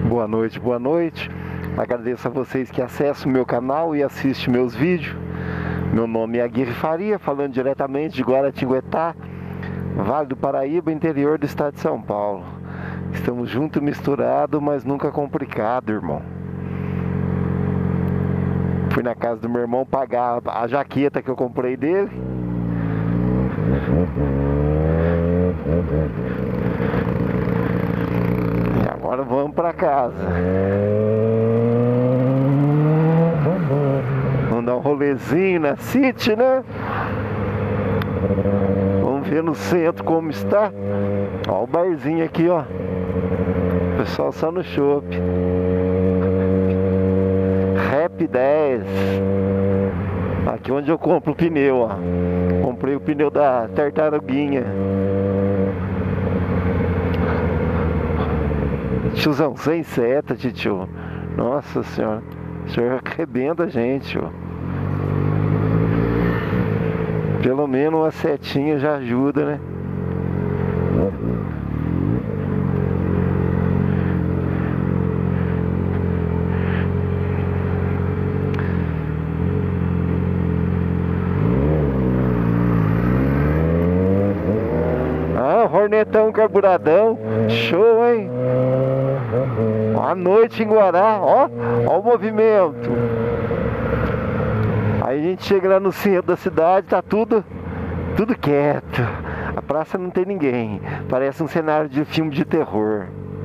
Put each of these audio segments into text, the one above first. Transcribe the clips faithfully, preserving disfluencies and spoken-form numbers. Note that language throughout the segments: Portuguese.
Boa noite, boa noite. Agradeço a vocês que acessam o meu canal e assistem meus vídeos. Meu nome é Aguirre Faria, falando diretamente de Guaratinguetá, Vale do Paraíba, interior do estado de São Paulo. Estamos juntos, misturados, mas nunca complicado, irmão. Fui na casa do meu irmão pagar a jaqueta que eu comprei dele. E agora vamos pra casa. Vamos dar um rolezinho na City, né? Vamos ver no centro como está. Ó o barzinho aqui, ó. O pessoal só no chopp. Rap dez. Aqui onde eu compro o pneu, ó. Comprei o pneu da Tartaruguinha. Tiozão, sem seta, tio. Nossa senhora. O senhor arrebenta a gente, ó. Pelo menos uma setinha já ajuda, né? Ah, Hornetão carburadão. Show, hein? À noite em Guará, ó, ó o movimento. Aí a gente chega lá no centro da cidade, tá tudo, tudo quieto. A praça não tem ninguém. Parece um cenário de filme de terror.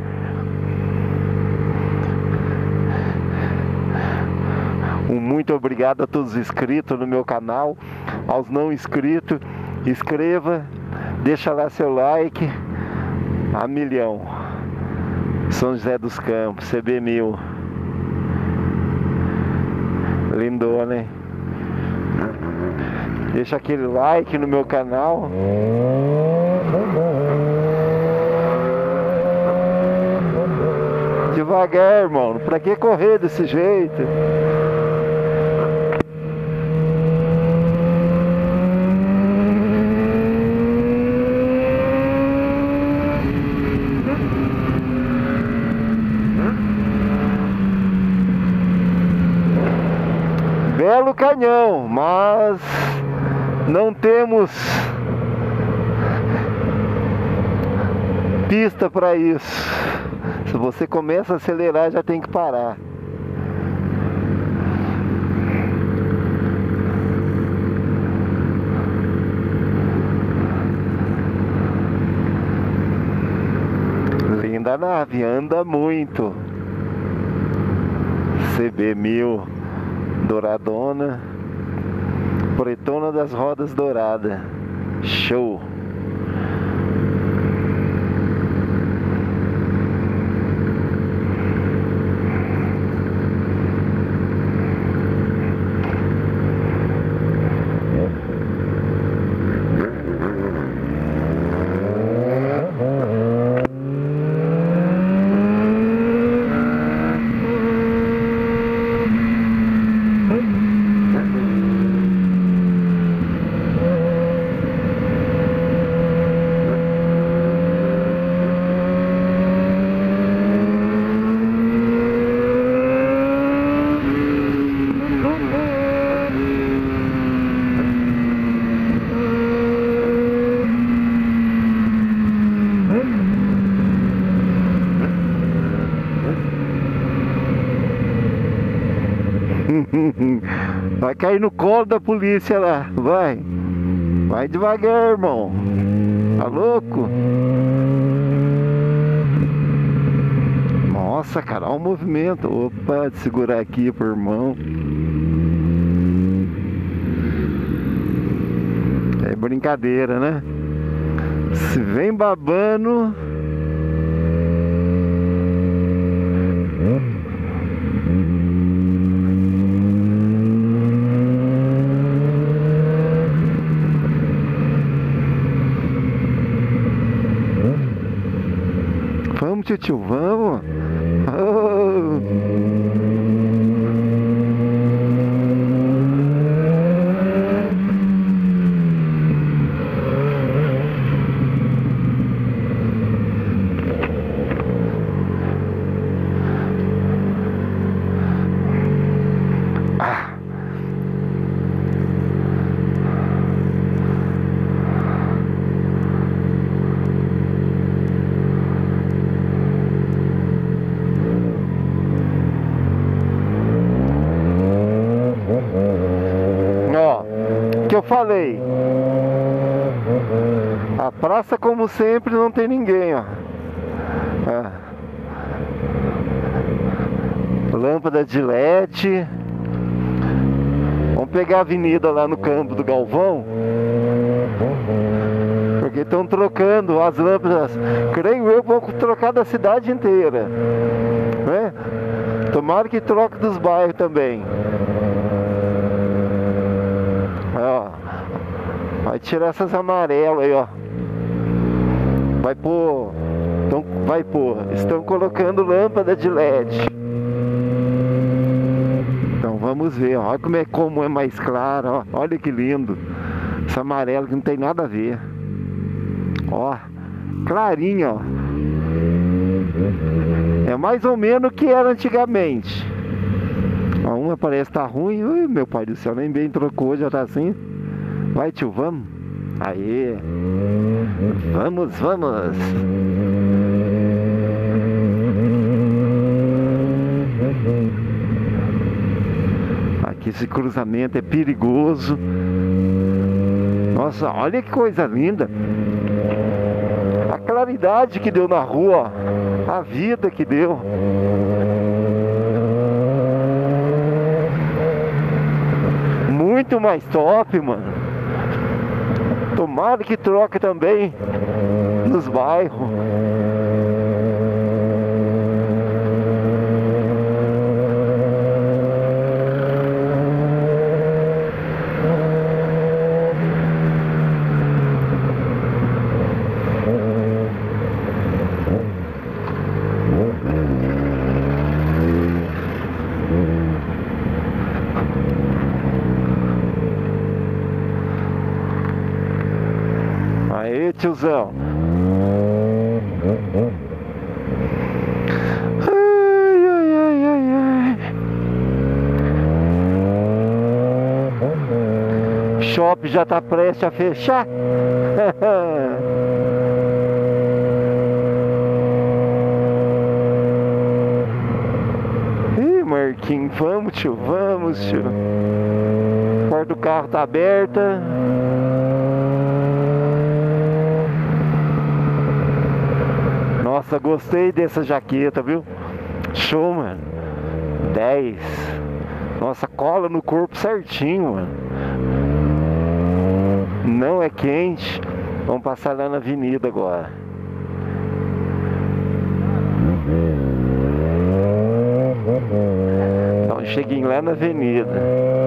Um muito obrigado a todos os inscritos no meu canal. Aos não inscritos, inscreva, deixa lá seu like. A milhão. São José dos Campos, C B mil. Lindona, hein? Deixa aquele like no meu canal. Devagar, irmão. Pra que correr desse jeito? Belo canhão, mas não temos pista para isso. Se você começa a acelerar, já tem que parar. Linda nave, anda muito. C B mil. Douradona, pretona das rodas douradas. Show! Vai cair no colo da polícia lá, vai. Vai devagar, irmão. Tá louco? Nossa, cara, olha o movimento. Opa, de segurar aqui pro irmão. É brincadeira, né? Se vem babando. Vamos, tio, vamos. Oh. falei. A praça, como sempre, não tem ninguém, ó. Ah. Lâmpada de L E D. Vamos pegar a avenida lá no campo do Galvão, porque estão trocando as lâmpadas. Creio eu, vão trocar da cidade inteira, né? Tomara que troque dos bairros também. Ó, vai tirar essas amarelas aí, ó. Vai pôr, então, vai pôr. Estão colocando lâmpada de L E D. Então vamos ver, ó. Olha como é, como é mais claro, ó. Olha que lindo. Esse amarelo que não tem nada a ver. Ó, clarinho, ó. É mais ou menos o que era antigamente. Ó, uma parece que tá ruim. Ui, meu pai do céu, nem bem trocou, já tá assim. Vai, tio, vamos. Aê. Vamos, vamos. Aqui esse cruzamento é perigoso. Nossa, olha que coisa linda. A claridade que deu na rua, ó. A vida que deu. Muito mais top, mano. Tomara que troque também nos bairros. Aê, tiozão. Ai, ai, ai, ai, ai. Shopping já tá prestes a fechar. Ih, Marquinhos, vamos, tio, vamos, tio. A porta do carro tá aberta. Nossa, gostei dessa jaqueta, viu? Show, mano. dez. Nossa, cola no corpo certinho, mano. Não é quente. Vamos passar lá na avenida agora. Então, cheguei lá na avenida.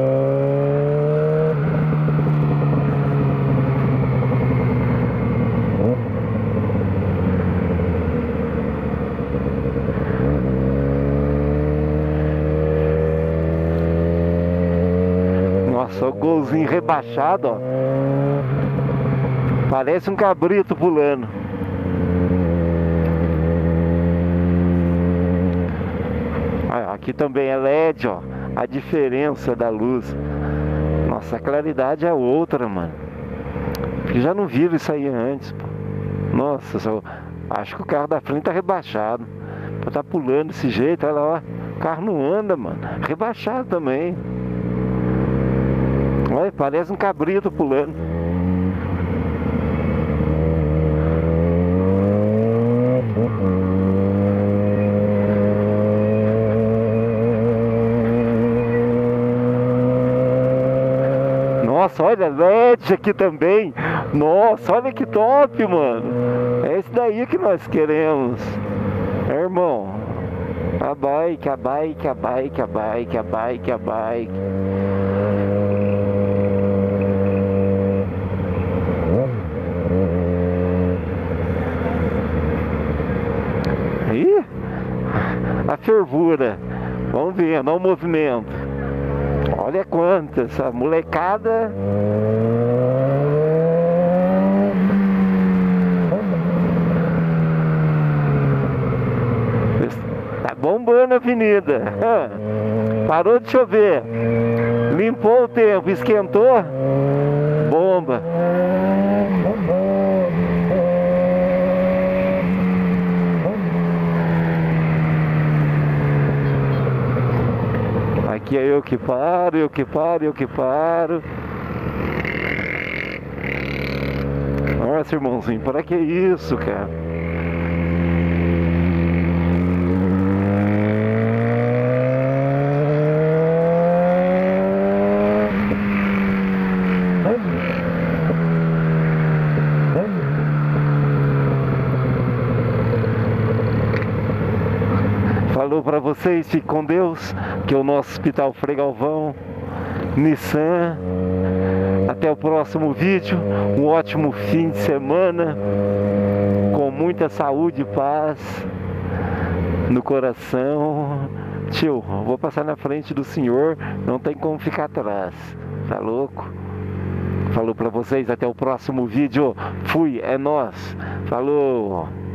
Nossa, o golzinho rebaixado, ó. Parece um cabrito pulando. Aqui também é L E D, ó. A diferença da luz. Nossa, a claridade é outra, mano. Porque já não viram isso aí antes, pô. Nossa, só... acho que o carro da frente tá rebaixado. Pra tá pulando desse jeito, olha lá, ó. O carro não anda, mano. Rebaixado também. Olha, parece um cabrito pulando. Nossa, olha, L E D aqui também. Nossa, olha que top, mano. É esse daí que nós queremos. É, irmão. A bike, a bike, a bike, a bike, a bike, a bike. Ih, a fervura. Vamos ver, olha o movimento. Olha quanta, essa molecada. Tá bombando a avenida. Parou de chover. Limpou o tempo, esquentou. Bomba. Aqui é eu que paro, eu que paro, eu que paro. Nossa, irmãozinho, para que isso, cara? Falou para vocês, fique com Deus, que é o nosso Hospital Frei Galvão, Nissan. Até o próximo vídeo, um ótimo fim de semana, com muita saúde e paz no coração. Tio, vou passar na frente do senhor, não tem como ficar atrás, tá louco? Falou para vocês, até o próximo vídeo, fui, é nós, falou!